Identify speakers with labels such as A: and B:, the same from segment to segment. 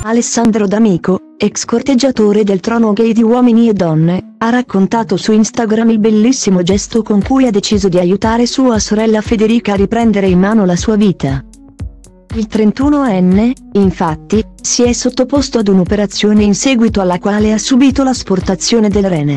A: Alessandro D'Amico, ex corteggiatore del trono gay di Uomini e Donne, ha raccontato su Instagram il bellissimo gesto con cui ha deciso di aiutare sua sorella Federica a riprendere in mano la sua vita. Il 31enne, infatti, si è sottoposto ad un'operazione in seguito alla quale ha subito l'asportazione del rene.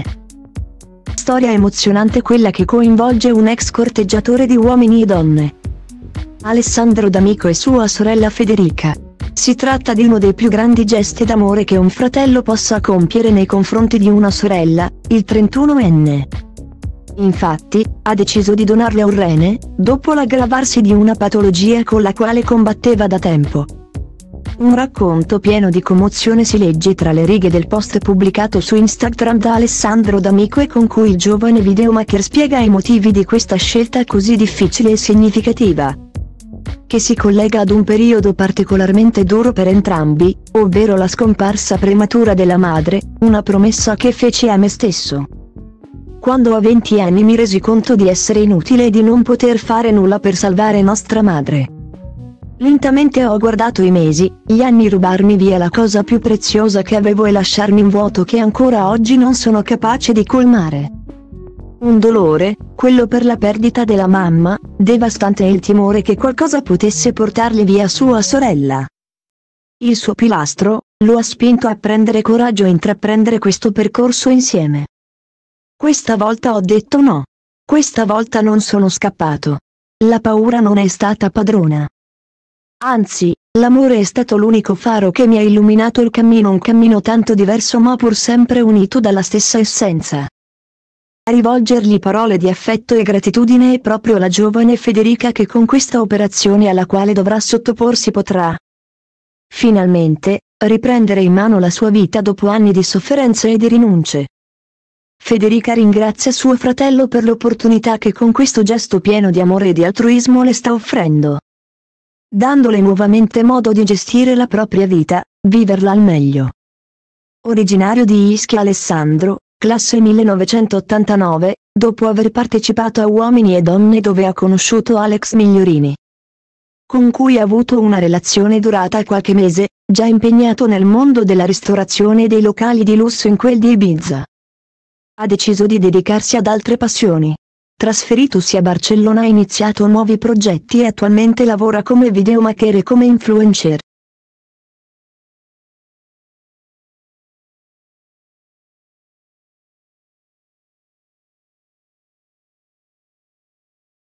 A: Storia emozionante quella che coinvolge un ex corteggiatore di Uomini e Donne. Alessandro D'Amico e sua sorella Federica. Si tratta di uno dei più grandi gesti d'amore che un fratello possa compiere nei confronti di una sorella, il 31enne. Infatti, ha deciso di donarle un rene, dopo l'aggravarsi di una patologia con la quale combatteva da tempo. Un racconto pieno di commozione si legge tra le righe del post pubblicato su Instagram da Alessandro D'Amico e con cui il giovane videomaker spiega i motivi di questa scelta così difficile e significativa, che si collega ad un periodo particolarmente duro per entrambi, ovvero la scomparsa prematura della madre, una promessa che feci a me stesso. Quando a 20 anni mi resi conto di essere inutile e di non poter fare nulla per salvare nostra madre. Lentamente ho guardato i mesi, gli anni rubarmi via la cosa più preziosa che avevo e lasciarmi un vuoto che ancora oggi non sono capace di colmare. Un dolore, quello per la perdita della mamma, devastante e il timore che qualcosa potesse portarle via sua sorella. Il suo pilastro, lo ha spinto a prendere coraggio e intraprendere questo percorso insieme. Questa volta ho detto no. Questa volta non sono scappato. La paura non è stata padrona. Anzi, l'amore è stato l'unico faro che mi ha illuminato il cammino, un cammino tanto diverso ma pur sempre unito dalla stessa essenza. A rivolgergli parole di affetto e gratitudine è proprio la giovane Federica che con questa operazione alla quale dovrà sottoporsi potrà finalmente riprendere in mano la sua vita dopo anni di sofferenze e di rinunce. Federica ringrazia suo fratello per l'opportunità che con questo gesto pieno di amore e di altruismo le sta offrendo, dandole nuovamente modo di gestire la propria vita, viverla al meglio. Originario di Ischia, Alessandro, classe 1989, dopo aver partecipato a Uomini e Donne dove ha conosciuto Alex Migliorini, con cui ha avuto una relazione durata qualche mese, già impegnato nel mondo della ristorazione e dei locali di lusso in quel di Ibiza. Ha deciso di dedicarsi ad altre passioni. Trasferitosi a Barcellona ha iniziato nuovi progetti e attualmente lavora come videomaker e come influencer.